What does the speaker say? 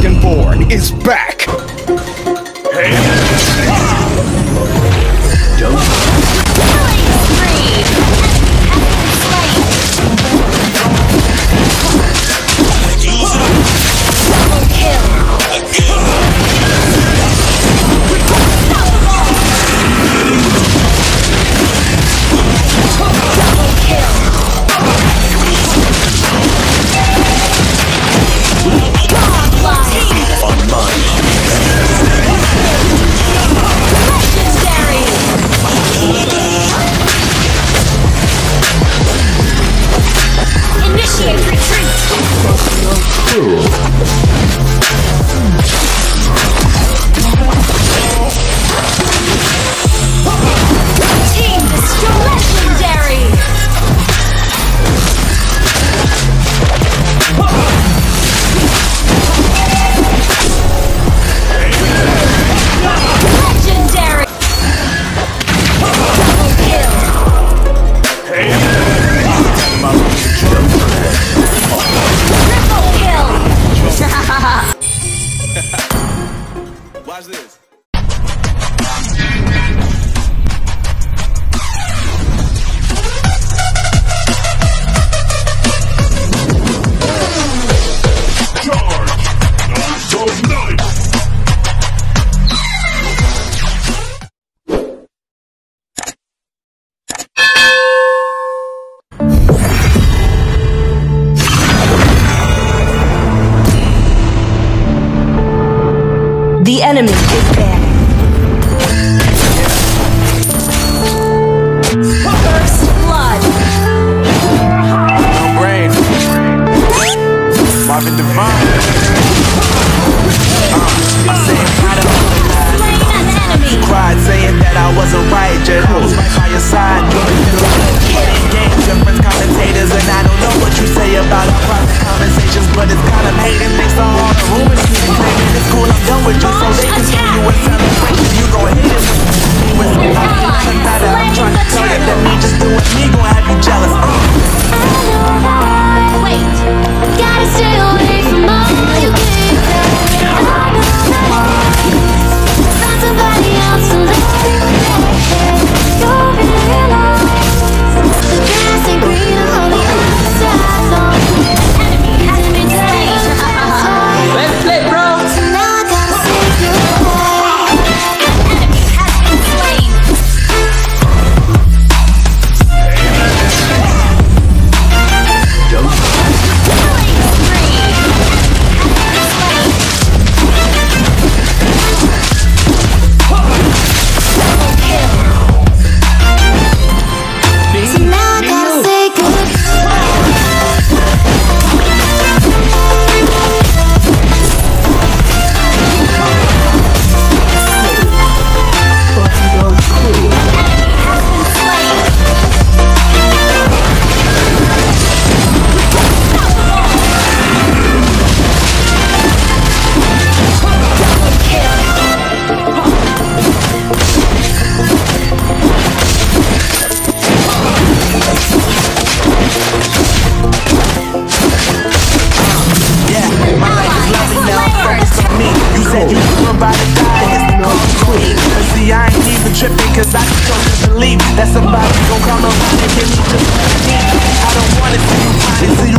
Dragonborn is back! Hey! Don't. Killing spree! Double kill! Double kill! On mine. Legendary! Initiate retreat! Team destroy! Legendary! Legendary! Double kill! Triple kill! Watch this. The enemy is back. First blood. No brain. Marvin Devine. I'm saying proud of Slain an enemy. cried saying that I wasn't right, Jay. I was right by your side. Playing games, your friends commentators, and I don't know what you say about our private conversations, but it's kind of hating thanks to all the rumors. Claiming it's cool, I'm done with you, so they can see you in celebration. You gon' hate it with me. I'm trying to tell you that me just doing me gon' have you jealous. Wait, gotta stay away from all you keep saying. Find somebody else to love you. You'll realize the grass ain't greener on the other side. No, an enemy has been slain. Let's play, bro. So now I gotta say goodbye. An enemy has been slain. Tripping cause I just don't believe that somebody gon' come around and give me just what I need. I don't wanna see you finally see